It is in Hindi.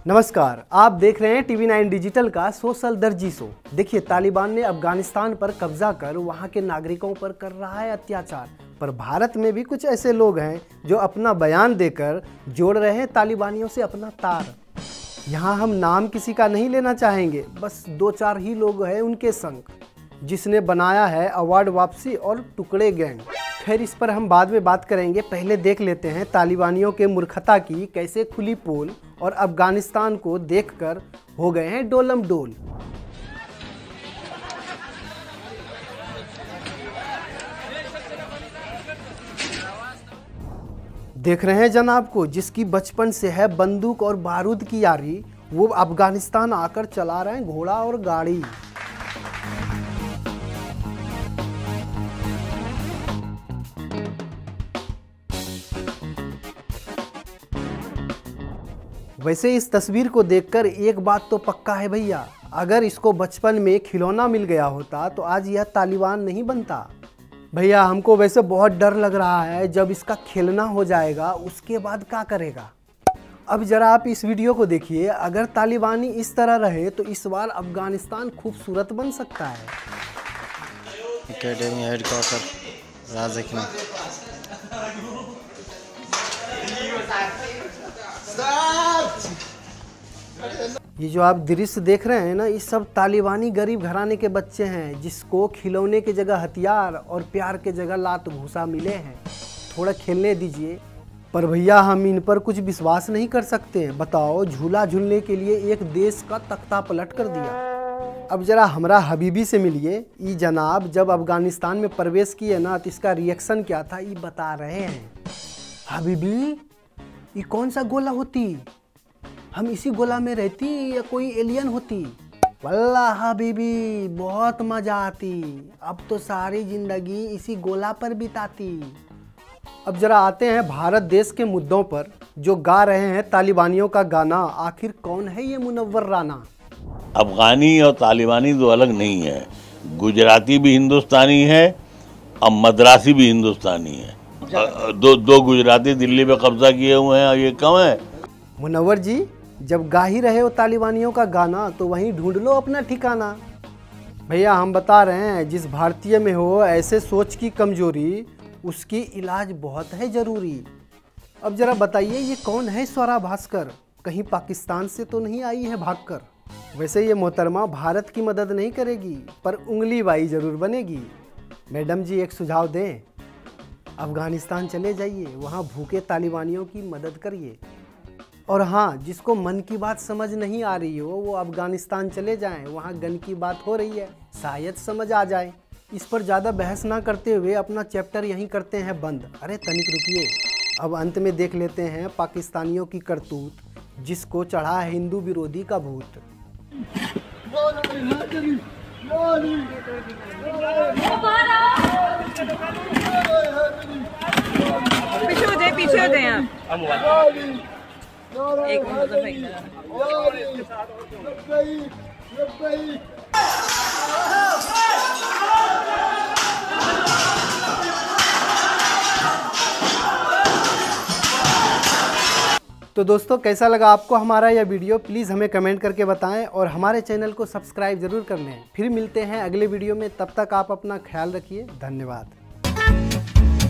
नमस्कार, आप देख रहे हैं टीवी 9 डिजिटल का सोशल दर्जी शो। देखिए, तालिबान ने अफगानिस्तान पर कब्जा कर वहां के नागरिकों पर कर रहा है अत्याचार, पर भारत में भी कुछ ऐसे लोग हैं जो अपना बयान देकर जोड़ रहे हैं तालिबानियों से अपना तार। यहाँ हम नाम किसी का नहीं लेना चाहेंगे, बस 2-4 ही लोग हैं उनके संग, जिसने बनाया है अवार्ड वापसी और टुकड़े गैंग। खैर, इस पर हम बाद में बात करेंगे। पहले देख लेते हैं तालिबानियों के मूर्खता की कैसे खुली पोल और अफगानिस्तान को देखकर हो गए हैं डोलम डोल। देख रहे हैं जनाब को, जिसकी बचपन से है बंदूक और बारूद की यारी, वो अफगानिस्तान आकर चला रहे हैं घोड़ा और गाड़ी। वैसे इस तस्वीर को देखकर एक बात तो पक्का है भैया, अगर इसको बचपन में खिलौना मिल गया होता तो आज यह तालिबान नहीं बनता। भैया, हमको वैसे बहुत डर लग रहा है, जब इसका खेलना हो जाएगा उसके बाद क्या करेगा। अब जरा आप इस वीडियो को देखिए, अगर तालिबानी इस तरह रहे तो इस बार अफगानिस्तान खूबसूरत बन सकता है। ये जो आप दृश्य देख रहे हैं ना, ये सब तालिबानी गरीब घराने के बच्चे हैं, जिसको खिलौने की जगह हथियार और प्यार के जगह लात घूसा मिले हैं। थोड़ा खेलने दीजिए। पर भैया, हम इन पर कुछ विश्वास नहीं कर सकते। बताओ, झूला झूलने के लिए एक देश का तख्ता पलट कर दिया। अब जरा हमरा हबीबी से मिलिए। ये जनाब जब अफगानिस्तान में प्रवेश किए ना, तो इसका रिएक्शन क्या था ये बता रहे हैं। हबीबी, ये कौन सा गोला होती? हम इसी गोला में रहती या कोई एलियन होती? वल्लाह हबीबी, बहुत मजा आती। अब तो सारी जिंदगी इसी गोला पर बिताती। अब जरा आते हैं भारत देश के मुद्दों पर। जो गा रहे हैं तालिबानियों का गाना, आखिर कौन है ये मुनव्वर राना? अफगानी और तालिबानी दो अलग नहीं है। गुजराती भी हिंदुस्तानी है और मद्रासी भी हिंदुस्तानी है। दो गुजराती दिल्ली पे कब्जा किए हुए हैं, ये कम है? मुनव्वर जी, जब गा ही रहे हो तालिबानियों का गाना, तो वहीं ढूंढ लो अपना ठिकाना। भैया, हम बता रहे हैं, जिस भारतीय में हो ऐसे सोच की कमजोरी, उसकी इलाज बहुत है जरूरी। अब जरा बताइए, ये कौन है स्वरा भास्कर? कहीं पाकिस्तान से तो नहीं आई है भागकर? वैसे ये मोहतरमा भारत की मदद नहीं करेगी, पर उंगली बाई जरूर बनेगी। मैडम जी, एक सुझाव दें। अफगानिस्तान चले जाइए, वहाँ भूखे तालिबानियों की मदद करिए। और हाँ, जिसको मन की बात समझ नहीं आ रही हो, वो अफगानिस्तान चले जाएं, वहाँ गन की बात हो रही है, शायद समझ आ जाए। इस पर ज़्यादा बहस ना करते हुए अपना चैप्टर यहीं करते हैं बंद। अरे तनिक रुकिए, अब अंत में देख लेते हैं पाकिस्तानियों की करतूत, जिसको चढ़ा है हिंदू विरोधी का भूत। पीछे होते हैं एक तो दोस्तों, कैसा लगा आपको हमारा यह वीडियो? प्लीज़ हमें कमेंट करके बताएं और हमारे चैनल को सब्सक्राइब जरूर कर लें। फिर मिलते हैं अगले वीडियो में, तब तक आप अपना ख्याल रखिए। धन्यवाद।